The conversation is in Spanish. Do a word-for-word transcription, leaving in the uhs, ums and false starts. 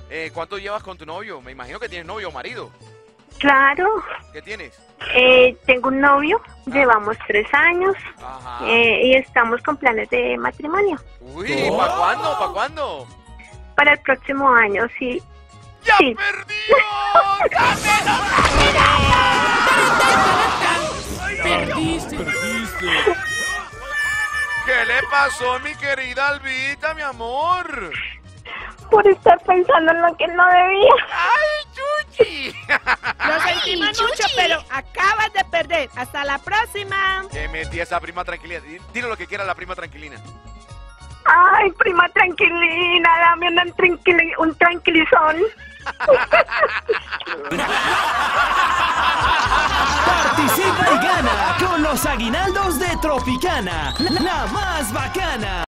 Eh, ¿Cuánto llevas con tu novio? Me imagino que tienes novio o marido. Claro. ¿Qué tienes? Eh, tengo un novio, llevamos tres años Ajá. eh, y estamos con planes de matrimonio. Uy, ¿para cuándo? ¿Para cuándo? Para el próximo año, sí. ¡Ya Sí. perdimos! Perdiste. Perdiste. ¿Qué le pasó, mi querida Albita, mi amor? Por estar pensando en lo que no debía. ¡Ay, Chuchi! Lo sentimos mucho, pero acabas de perder. Hasta la próxima. Que metí a esa prima tranquilina. Dile lo que quiera la prima tranquilina. Ay, prima tranquilina, dame un, tranquili un tranquilizón. Participa y gana con los aguinaldos de Tropicana, la más bacana.